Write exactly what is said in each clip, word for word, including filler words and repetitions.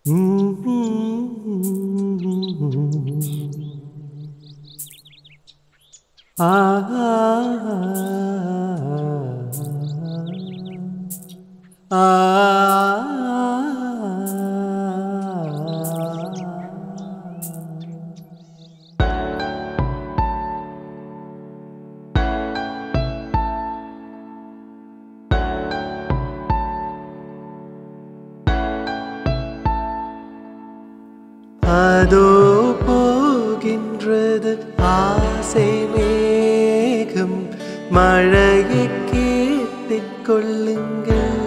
அதோ போகின்றது ஆசை மேகம், மழையை கேட்டுக் கொள்ளுங்கள்.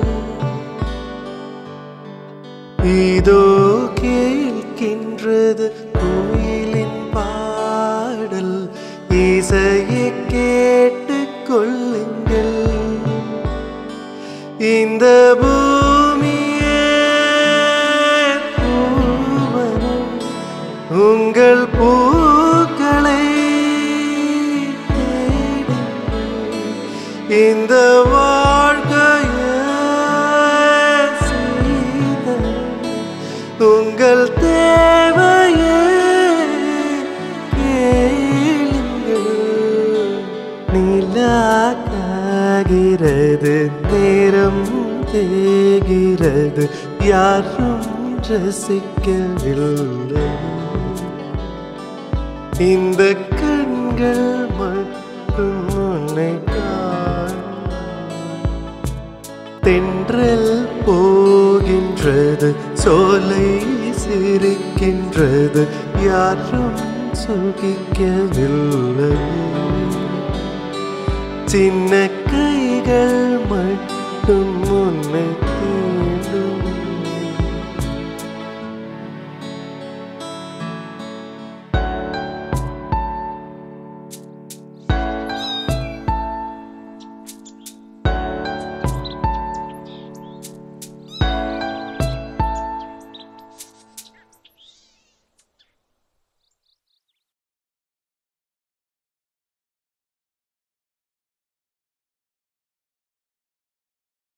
இதோ கேட்கின்றது குயிலின் பாடல், இசையை கேட்டுக் கொள்ளுங்கள். இந்த உங்கள் பூக்களை இந்த வாழ்க்கையை உங்கள் தேவையை கேளுங்கள். நிலாகாகிறது, நேரம் தேகிறது, யாரும் ரசிக்கவில்லை. இந்த கண்கள் மட்டும் உன்னை காணும். தென்றல் போகின்றது, சோலை சிரிக்கின்றது, யாரும் சுகிக்கவில்லை. சின்ன கைகள் மட்டும் உன்னை